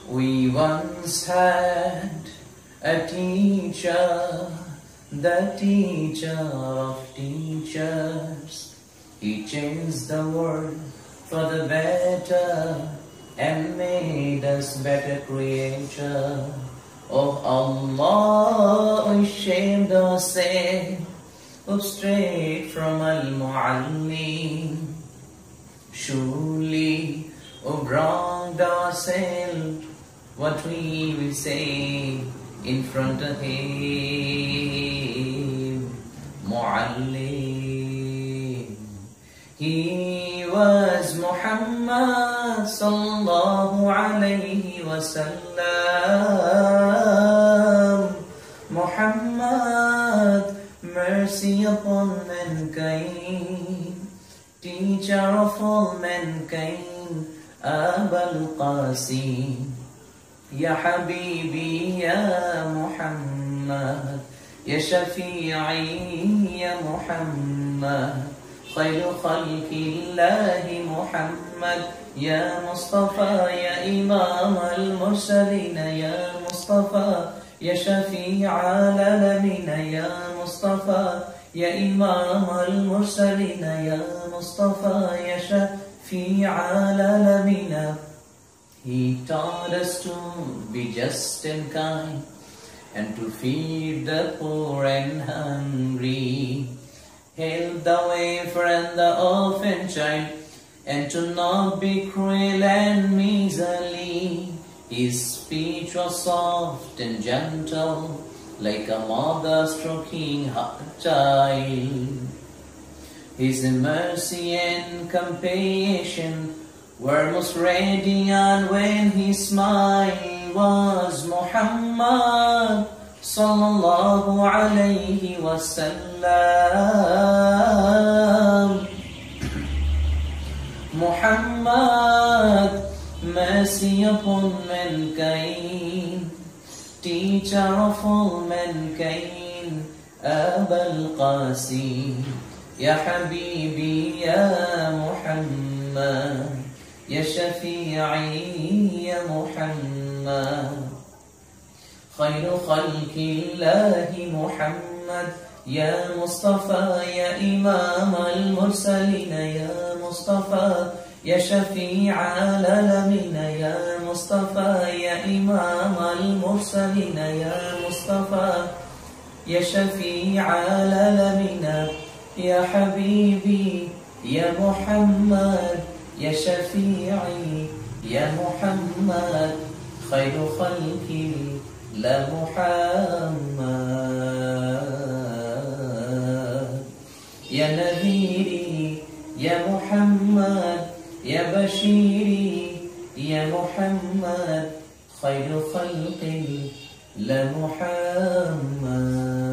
We once had a teacher, the teacher of teachers. He changed the world for the better and made us better creature. Oh Allah, we shamed ourselves up straight from Al-Mu'allim. Surely, oh, wronged ourselves, what we will say in front of him, Mu'allim. He was Muhammad sallallahu alayhi wasallam. Muhammad, mercy upon mankind, teacher of all mankind, Abul Qasim. Ya Habibi, Ya Muhammad, Ya Shafi'i, Ya Muhammad, Khayru Khalqillahi Muhammad, Ya Mustafa, Ya Imam al-Mursalin, Ya Mustafa, Ya Shafi'i al-Alamin, Ya Mustafa, Ya Imam al-Mursalin, Ya Mustafa, Ya Shafi'i al-Alamin. He taught us to be just and kind, and to feed the poor and hungry, help the wafer and the orphan child, and to not be cruel and miserly. His speech was soft and gentle, like a mother stroking her child. His mercy and compassion were most radiant when his smile was Muhammad sallallahu alayhi wasallam. Muhammad, mercy upon mankind, teacher of all mankind, Abul Qasim. Ya Habibi, Ya Muhammad, Ya Shafi'i, Ya Muhammad, Khayru Khalqillahi Muhammad, Ya Mustafa, Ya Imam al-Mursalin, Ya Mustafa, Ya Shafi'i al-Alamin, Ya Mustafa, Ya Imam al-Mursalin, Ya Mustafa, Ya Shafi'i al-Alamin. Ya Habibi, Ya Muhammad, Ya Shafi'i, Ya Muhammad, Khayru Khalqi la Muhammad. Ya Nadhiri, Ya Muhammad, Ya Bashiri, Ya Muhammad, Khayru Khalqi la Muhammad.